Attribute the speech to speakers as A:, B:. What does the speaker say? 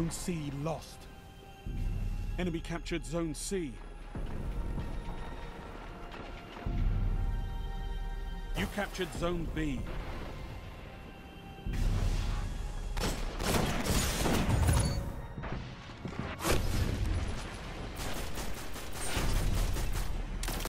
A: Zone C lost. Enemy captured Zone C. You captured Zone B.